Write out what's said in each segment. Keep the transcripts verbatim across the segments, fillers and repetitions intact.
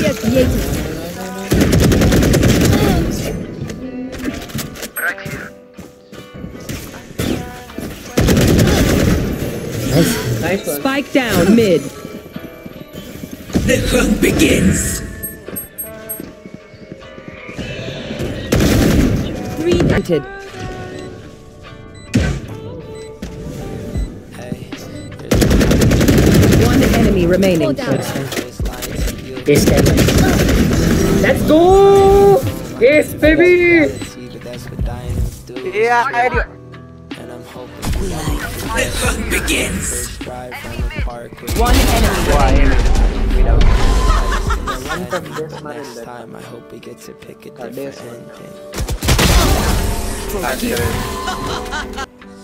Right here. Nice. Nice one. Spike down mid. The hunt begins. Three dented. One enemy remaining. Yes, let's go! Yes, baby! Yeah, I do. The hunt begins. One enemy Without One from this man and Next that. time, I hope we get to pick a Uh, this different one. ending.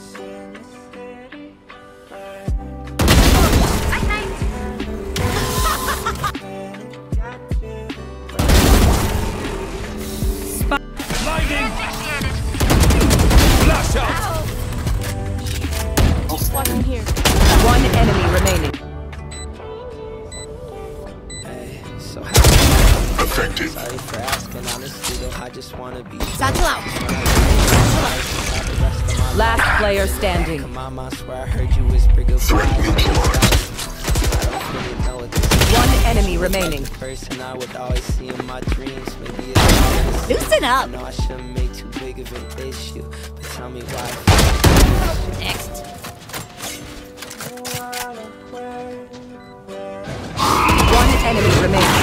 Flash out. One here. One enemy remaining. Hey, so happy. Effective. Sorry for asking, honestly though, I just wanna be Satchel out. Last player standing. Mama, I swear I heard you whisper goodbye. Threat neutralized. I don't really know what this One enemy remaining. person I would always see in my dreams. Maybe it's Loosen up. I know I shouldn't make too big of an issue, but tell me why. Next. One enemy remaining.